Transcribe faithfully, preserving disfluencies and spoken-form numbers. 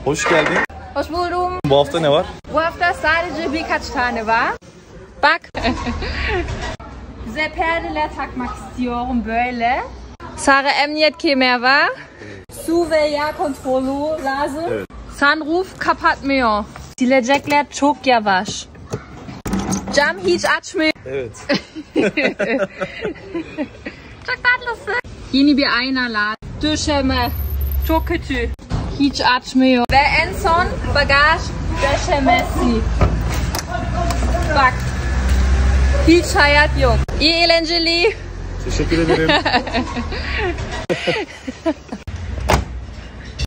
Hoş geldin. Hoş buldum. Bu hafta ne var? Bu hafta sadece birkaç tane var. Bak. Size perdeler takmak istiyorum böyle. Sarı emniyet kemer var. Su ve yağ kontrolü lazım. Evet. Sunroof kapatmıyor. Silecekler çok yavaş. Cam hiç açmıyor. Evet. Çok tatlısın. Yeni bir ayna lazım. Döşeme. Çok kötü. Hiç açmıyor. Ve en son bagaj döşemesi. Bak. Hiç hayat yok. İyi eğlenceli. Teşekkür ederim.